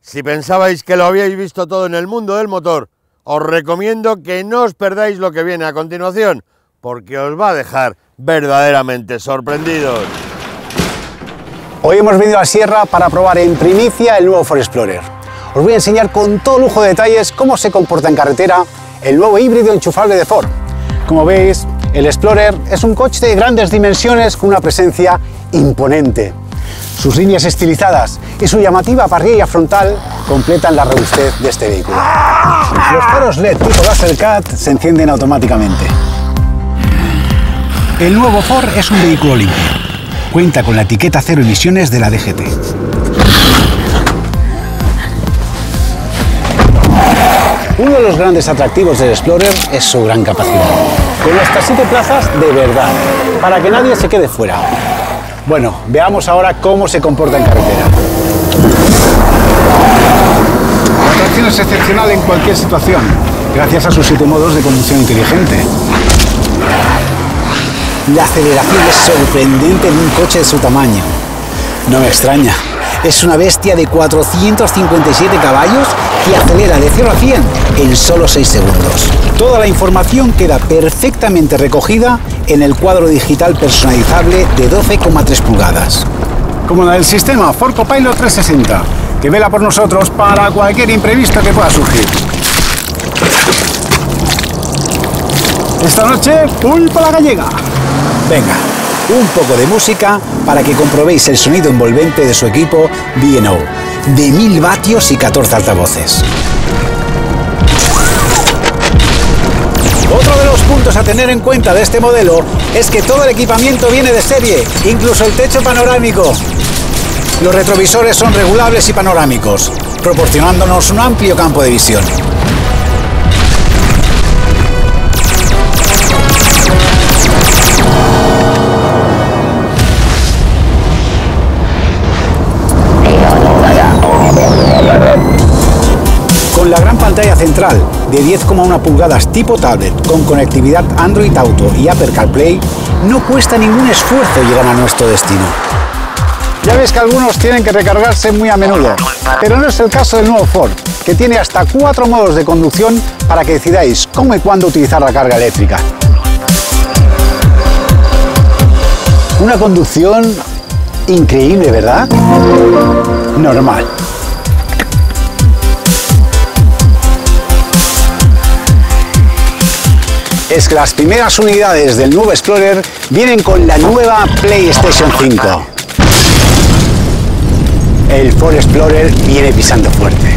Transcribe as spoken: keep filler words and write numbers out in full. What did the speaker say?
Si pensabais que lo habíais visto todo en el mundo del motor, os recomiendo que no os perdáis lo que viene a continuación, porque os va a dejar verdaderamente sorprendidos. Hoy hemos venido a Sierra para probar en primicia el nuevo Ford Explorer. Os voy a enseñar con todo lujo de detalles cómo se comporta en carretera el nuevo híbrido enchufable de Ford. Como veis, el Explorer es un coche de grandes dimensiones con una presencia imponente. Sus líneas estilizadas y su llamativa parrilla frontal completan la robustez de este vehículo. Los faros L E D tipo Laser Cut se encienden automáticamente. El nuevo Ford es un vehículo limpio. Cuenta con la etiqueta cero emisiones de la D G T. Uno de los grandes atractivos del Explorer es su gran capacidad, con hasta siete plazas de verdad, para que nadie se quede fuera. Bueno, veamos ahora cómo se comporta en carretera. La tracción es excepcional en cualquier situación, gracias a sus siete modos de conducción inteligente. La aceleración es sorprendente en un coche de su tamaño. No me extraña, es una bestia de cuatrocientos cincuenta y siete caballos que acelera de cero a cien en solo seis segundos. Toda la información queda perfectamente recogida en el cuadro digital personalizable de doce coma tres pulgadas. Como la del sistema Ford Copilot trescientos sesenta, que vela por nosotros para cualquier imprevisto que pueda surgir. Esta noche, pulpa la gallega. Venga, un poco de música para que comprobéis el sonido envolvente de su equipo B and O, de mil vatios y catorce altavoces. Otro de los puntos a tener en cuenta de este modelo es que todo el equipamiento viene de serie, incluso el techo panorámico. Los retrovisores son regulables y panorámicos, proporcionándonos un amplio campo de visión. Con la gran pantalla central de diez coma uno pulgadas tipo tablet con conectividad Android Auto y Apple CarPlay, no cuesta ningún esfuerzo llegar a nuestro destino. Ya veis que algunos tienen que recargarse muy a menudo, pero no es el caso del nuevo Ford, que tiene hasta cuatro modos de conducción para que decidáis cómo y cuándo utilizar la carga eléctrica. Una conducción increíble, ¿verdad? Normal. Es que las primeras unidades del nuevo Explorer vienen con la nueva PlayStation cinco. El Ford Explorer viene pisando fuerte.